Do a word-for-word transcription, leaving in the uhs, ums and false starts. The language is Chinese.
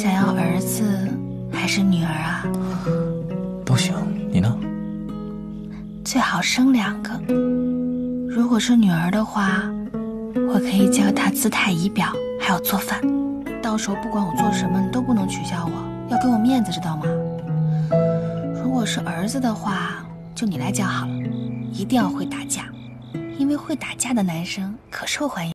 想要儿子还是女儿啊？ 都行，你呢？ 最好生两个。如果是女儿的话，我可以教她姿态仪表，还有做饭。到时候不管我做什么，你都不能取笑我，要给我面子，知道吗？如果是儿子的话，就你来教好了，一定要会打架，因为会打架的男生可受欢迎。